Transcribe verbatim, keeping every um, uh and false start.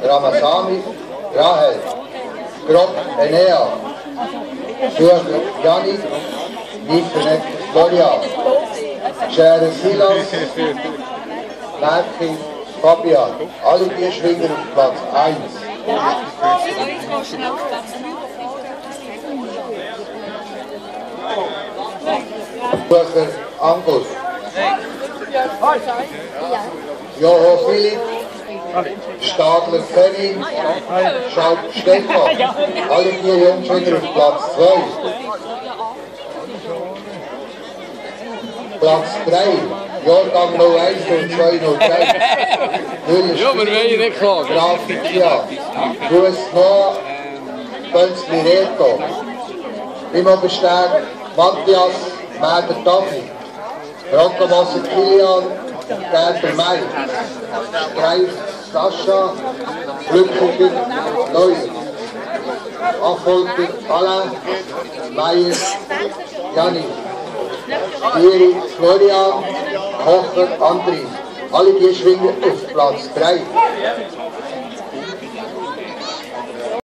Ramazani Rahel, Grob Enea, Sucher Jani, Nifernet Gloria, Schere Silas, Merkin Fabian, alle vier Schwinger auf Platz eins. Sucher Angus, Joho Philipp, Stadler Kevin, Schaub Stefan, alle vier Jungschwinger auf Platz zwei. Platz drei, Jahrgang null eins und zwei null drei. Ja, aber wir wollen nicht klagen. Grafikia, Luis Noah, Bönzli Reto. Immer bestärkt Matthias Mäder Tafi, Rockerwasser Kilian, Gerber May, Streif Sascha, Glücklicher Neuer, Affolter Alain, Meier Janni, Thierry Florian, Kocher André. Alle vier Schwinger auf Platz drei.